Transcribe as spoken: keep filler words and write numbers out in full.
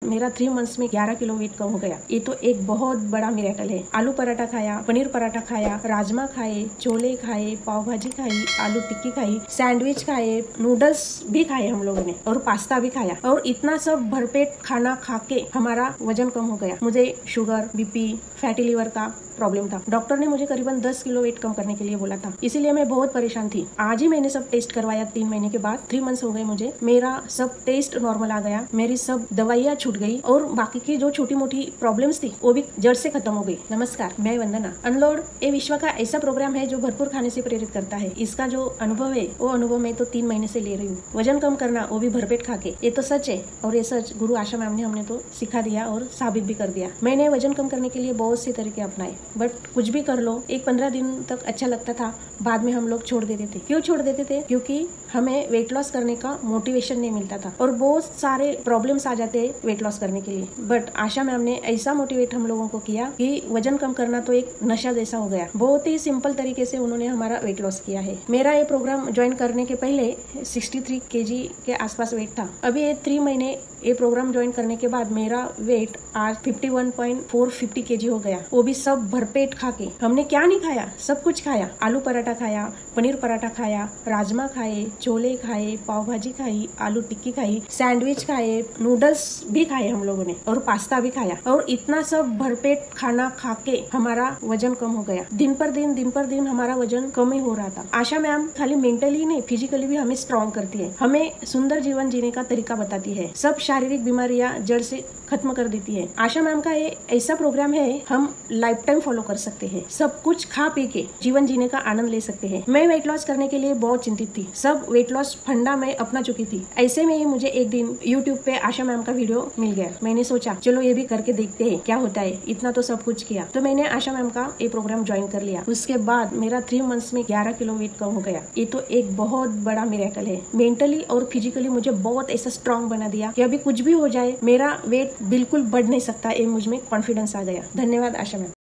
मेरा three months में ग्यारह किलो वेट कम हो गया। ये तो एक बहुत बड़ा मिरेकल है। आलू पराठा खाया, पनीर पराठा खाया, राजमा खाए, छोले खाए, पाव भाजी खाई, आलू टिक्की खाई, सैंडविच खाए, नूडल्स भी खाए हम लोगों ने और पास्ता भी खाया और इतना सब भरपेट खाना खा के हमारा वजन कम हो गया। मुझे शुगर, बीपी, फैटी लिवर का प्रॉब्लम था। डॉक्टर ने मुझे करीबन दस किलो वेट कम करने के लिए बोला था, इसीलिए मैं बहुत परेशान थी। आज ही मैंने सब टेस्ट करवाया, तीन महीने के बाद, थ्री मंथ्स हो गए मुझे। मेरा सब टेस्ट नॉर्मल आ गया, मेरी सब दवाइयाँ छूट गई और बाकी की जो छोटी मोटी प्रॉब्लम्स थी वो भी जड़ से खत्म हो गई। नमस्कार, मैं वंदना। अनलोड ये विश्व का ऐसा प्रोग्राम है जो भरपूर खाने से प्रेरित करता है। इसका जो अनुभव है वो अनुभव मैं तो तीन महीने से ले रही हूँ। वजन कम करना, वो भी भरपेट खा के, ये तो सच है और ये सच गुरु आशा मैम ने हमने तो सिखा दिया और साबित भी कर दिया। मैंने वजन कम करने के लिए बहुत से तरीके अपनाए, बट कुछ भी कर लो, एक पंद्रह दिन तक अच्छा लगता था, बाद में हम लोग छोड़ देते थे। क्यों छोड़ देते थे? क्योंकि हमें वेट लॉस करने का मोटिवेशन नहीं मिलता था और बहुत सारे प्रॉब्लम्स आ जाते हैं वेट लॉस करने के लिए। बट आशा मैम ने ऐसा मोटिवेट हम लोगों को किया कि वजन कम करना तो एक नशा जैसा हो गया। बहुत ही सिंपल तरीके से उन्होंने हमारा वेट लॉस किया है। मेरा ये प्रोग्राम ज्वाइन करने के पहले सिक्सटी थ्री केजी के आसपास वेट था। अभी ये थ्री महीने ये प्रोग्राम ज्वाइन करने के बाद मेरा वेट आज fifty one point four fifty KG हो गया। वो भी सब भरपेट खा के। हमने क्या नहीं खाया, सब कुछ खाया। आलू पराठा खाया, पनीर पराठा खाया, राजमा खाए, छोले खाए, पाव भाजी खाई, आलू टिक्की खाई, सैंडविच खाए, नूडल्स भी खाए हम लोगों ने और पास्ता भी खाया और इतना सब भरपेट खाना खा के हमारा वजन कम हो गया। दिन पर दिन दिन पर दिन हमारा वजन कम ही हो रहा था। आशा मैम खाली मेंटली नहीं, फिजिकली भी हमें स्ट्रॉन्ग करती है, हमें सुंदर जीवन जीने का तरीका बताती है, सब शारीरिक बीमारियां जड़ से खत्म कर देती है। आशा मैम का ये ऐसा प्रोग्राम है, हम लाइफ टाइम फॉलो कर सकते हैं। सब कुछ खा पी के जीवन जीने का आनंद ले सकते हैं। मैं वेट लॉस करने के लिए बहुत चिंतित थी, सब वेट लॉस फंडा में अपना चुकी थी। ऐसे में ही मुझे एक दिन यूट्यूब पे आशा मैम का वीडियो मिल गया। मैंने सोचा चलो ये भी करके देखते हैं क्या होता है, इतना तो सब कुछ किया। तो मैंने आशा मैम का ये प्रोग्राम ज्वाइन कर लिया। उसके बाद मेरा थ्री मंथ्स में ग्यारह किलो वेट कम हो गया। ये तो एक बहुत बड़ा मिरेकल है। मेंटली और फिजिकली मुझे बहुत ऐसा स्ट्रॉन्ग बना दिया कि अभी कुछ भी हो जाए मेरा वेट बिल्कुल बढ़ नहीं सकता, ये मुझ में कॉन्फिडेंस आ गया। धन्यवाद आशा मैम।